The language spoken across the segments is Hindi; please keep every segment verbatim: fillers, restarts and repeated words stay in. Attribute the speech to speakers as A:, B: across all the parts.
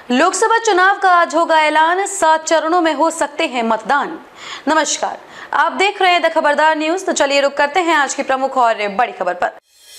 A: लोकसभा चुनाव का आज होगा ऐलान, सात चरणों में हो सकते हैं मतदान। नमस्कार, आप देख रहे हैं द खबरदार न्यूज। तो चलिए रुक करते हैं आज की प्रमुख और बड़ी खबर पर।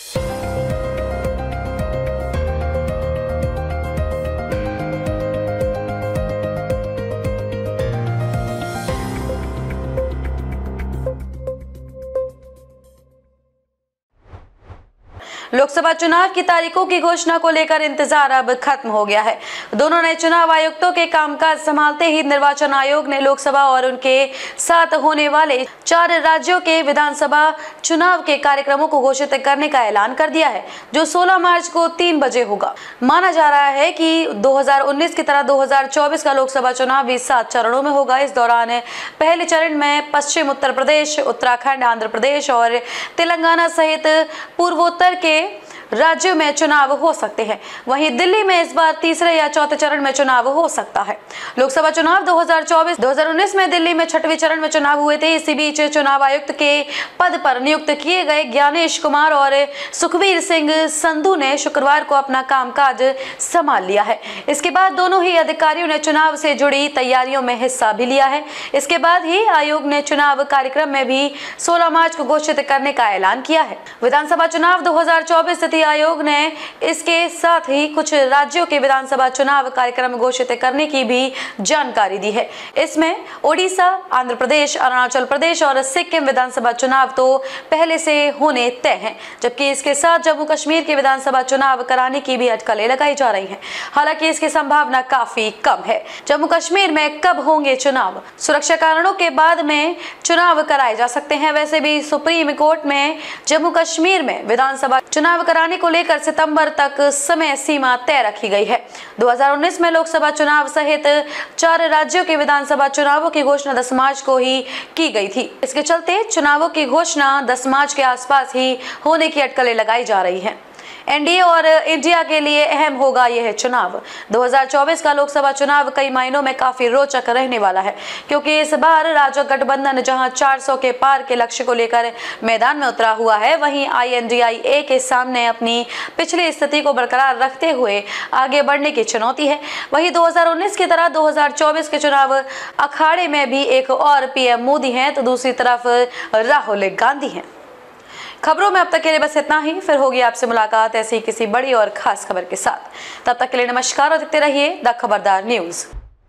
A: लोकसभा चुनाव की तारीखों की घोषणा को लेकर इंतजार अब खत्म हो गया है। दोनों नए चुनाव आयुक्तों के कामकाज संभालते ही निर्वाचन आयोग ने लोकसभा और उनके साथ होने वाले चार राज्यों के विधानसभा चुनाव के कार्यक्रमों को घोषित करने का ऐलान कर दिया है, जो सोलह मार्च को तीन बजे होगा। माना जा रहा है कि दो हज़ार उन्नीस की तरह दो हज़ार चौबीस का लोकसभा चुनाव भी सात चरणों में होगा। इस दौरान पहले चरण में पश्चिम उत्तर प्रदेश, उत्तराखंड, आंध्र प्रदेश और तेलंगाना सहित पूर्वोत्तर के राज्यों में चुनाव हो सकते हैं। वहीं दिल्ली में इस बार तीसरे या चौथे चरण में चुनाव हो सकता है। लोकसभा चुनाव दो हज़ार चौबीस दो हज़ार उन्नीस में दिल्ली में छठवें चरण में चुनाव हुए थे। इसी बीच चुनाव आयुक्त के पद पर नियुक्त किए गए ज्ञानेश कुमार और सुखबीर सिंह संधू ने शुक्रवार को अपना कामकाज संभाल लिया है। इसके बाद दोनों ही अधिकारियों ने चुनाव से जुड़ी तैयारियों में हिस्सा भी लिया है। इसके बाद ही आयोग ने चुनाव कार्यक्रम में भी सोलह मार्च को घोषित करने का ऐलान किया है। विधानसभा चुनाव दो हज़ार चौबीस आयोग ने इसके साथ ही कुछ राज्यों के विधानसभा चुनाव कार्यक्रम घोषित करने की भी जानकारी दी है। इसमें ओडिशा, आंध्र प्रदेश, अरुणाचल प्रदेश और सिक्किम विधानसभा चुनाव तो पहले से होने तय हैं, जबकि इसके साथ जम्मू कश्मीर के विधानसभा चुनाव कराने की भी अटकलें लगाई जा रही हैं। हालांकि इसकी संभावना काफी कम है। जम्मू कश्मीर में कब होंगे चुनाव? सुरक्षा कारणों के बाद में चुनाव कराए जा सकते हैं। वैसे भी सुप्रीम कोर्ट में जम्मू कश्मीर में विधानसभा चुनाव कराने को लेकर सितंबर तक समय सीमा तय रखी गई है। दो हज़ार उन्नीस में लोकसभा चुनाव सहित चार राज्यों के विधानसभा चुनावों की घोषणा दस मार्च को ही की गई थी। इसके चलते चुनावों की घोषणा दस मार्च के आसपास ही होने की अटकलें लगाई जा रही हैं। एनडीए और इंडिया के लिए अहम होगा यह चुनाव। दो हज़ार चौबीस का लोकसभा चुनाव कई मायनों में काफी रोचक रहने वाला है, क्योंकि इस बार राजग गठबंधन जहां चार सौ के पार के लक्ष्य को लेकर मैदान में उतरा हुआ है, वहीं आईएनडीआईए के सामने अपनी पिछली स्थिति को बरकरार रखते हुए आगे बढ़ने की चुनौती है। वहीं दो हज़ार उन्नीस की तरह दो हज़ार चौबीस के चुनाव अखाड़े में भी एक और पीएम मोदी हैं, तो दूसरी तरफ राहुल गांधी हैं। खबरों में अब तक के लिए बस इतना ही। फिर होगी आपसे मुलाकात ऐसी किसी बड़ी और खास खबर के साथ। तब तक के लिए नमस्कार और देखते रहिए द खबरदार न्यूज।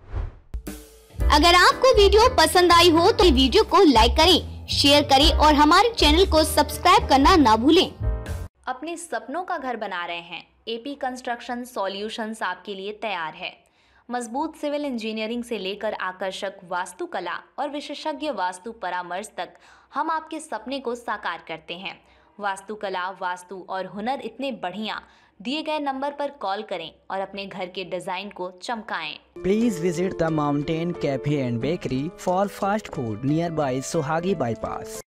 B: अगर आपको वीडियो पसंद आई हो तो वीडियो को लाइक करें, शेयर करें और हमारे चैनल को सब्सक्राइब करना ना भूलें।
C: अपने सपनों का घर बना रहे हैं? एपी कंस्ट्रक्शन सॉल्यूशंस आपके लिए तैयार है। मजबूत सिविल इंजीनियरिंग से लेकर आकर्षक वास्तुकला और विशेषज्ञ वास्तु परामर्श तक हम आपके सपने को साकार करते हैं। वास्तुकला, वास्तु और हुनर इतने बढ़िया, दिए गए नंबर पर कॉल करें और अपने घर के डिजाइन को चमकाएं।
D: Please visit the mountain cafe and bakery for fast food nearby Sohagi bypass.